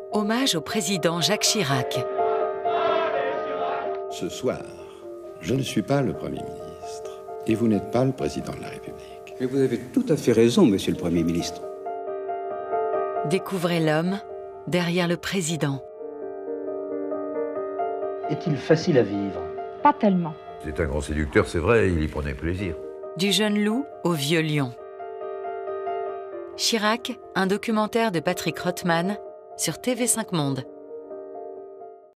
Hommage au président Jacques Chirac. Ce soir, je ne suis pas le Premier ministre et vous n'êtes pas le Président de la République. Mais vous avez tout à fait raison, Monsieur le Premier ministre. Découvrez l'homme derrière le président. Est-il facile à vivre? Pas tellement. C'est un grand séducteur, c'est vrai, il y prenait plaisir. Du jeune loup au vieux lion. Chirac, un documentaire de Patrick Rothman sur TV5 Monde.